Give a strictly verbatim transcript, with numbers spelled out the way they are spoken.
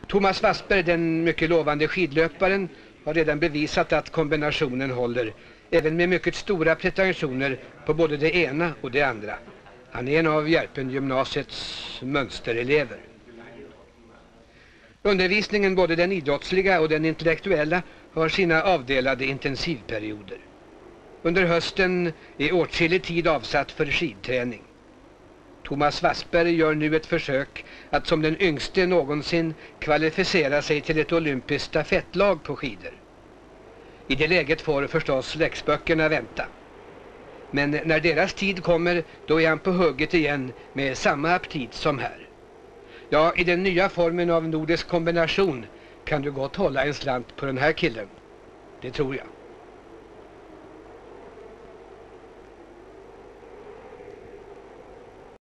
Thomas Wassberg, den mycket lovande skidlöparen, har redan bevisat att kombinationen håller, även med mycket stora pretensioner på både det ena och det andra. Han är en av Järpengymnasiets mönsterelever. Undervisningen, både den idrottsliga och den intellektuella, har sina avdelade intensivperioder. Under hösten är åtskillig tid avsatt för skidträning. Thomas Wassberg gör nu ett försök att som den yngste någonsin kvalificera sig till ett olympiskt stafettlag på skidor. I det läget får förstås läxböckerna vänta. Men när deras tid kommer, då är han på hugget igen med samma aptit som här. Ja, i den nya formen av nordisk kombination kan du gott hålla en slant på den här killen. Det tror jag.